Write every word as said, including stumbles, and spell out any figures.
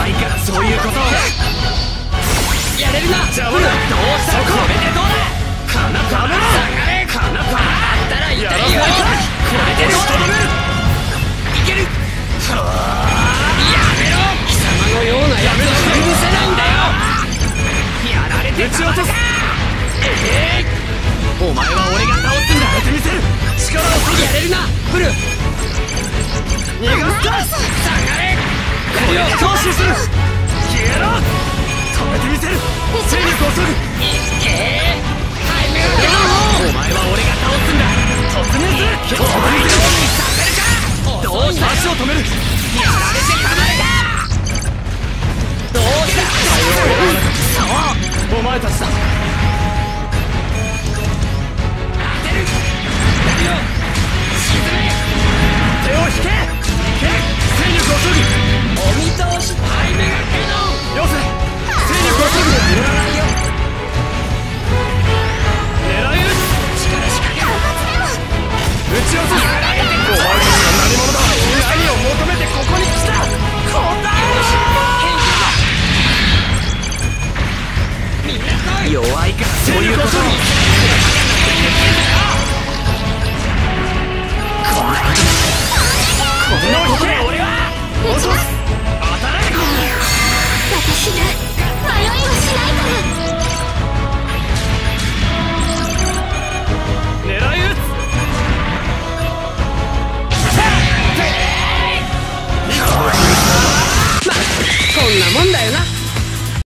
いからそういうことをやれるな。 邪魔だ。 どうしたこれでどうだ。かなか下がれ。かなかあったら痛いよ。これでどうだ。いける。やめろ。貴様のようなやつは許せないんだよ。やられてたまるか。ええー、お前は俺が倒すんだ。やってみせる。力を注げ。やれるなフル。逃がすか。下がれ。これを強襲する。消えろ。止めてみせる。勢力を削ぐ。いけー。タイムアウト。お前は俺が倒すんだ。突入する。止める。させるか。どうした。足を止める。やられて